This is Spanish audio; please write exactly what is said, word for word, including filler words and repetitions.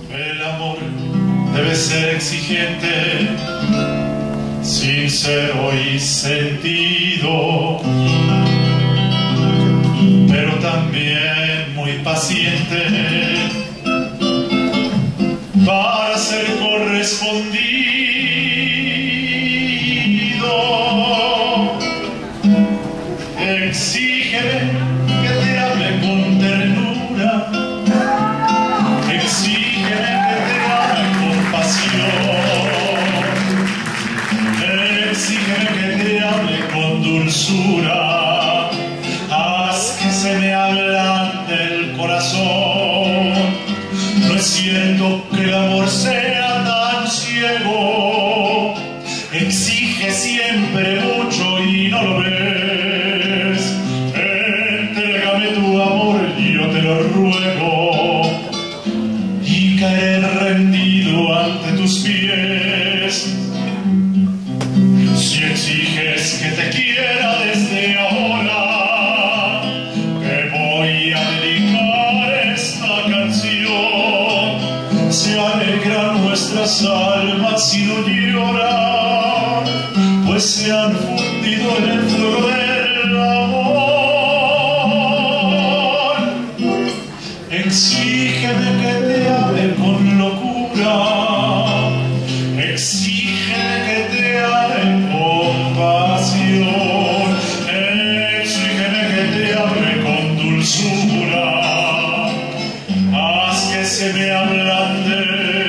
El amor debe ser exigente, sincero y sentido, pero también muy paciente para ser correspondido. Exígeme que te hable con ternura, exígeme que te hable con pasión, exígeme que te hable con dulzura, haz que se me ablande el corazón. No es cierto que el amor sea tan ciego, exige siempre mucho y no lo ves. Entrégame tu amor, yo te lo ruego, y caeré rendido ante tus pies. Si exiges que te quiera desde ahora, te voy a dedicar esta canción. Se alegran nuestras almas y no lloran, pues se han fundido en el fuego del amor. Exígeme que te hable con locura, exígeme que te hable con pasión, exígeme que te hable con dulzura, haz que se me ablande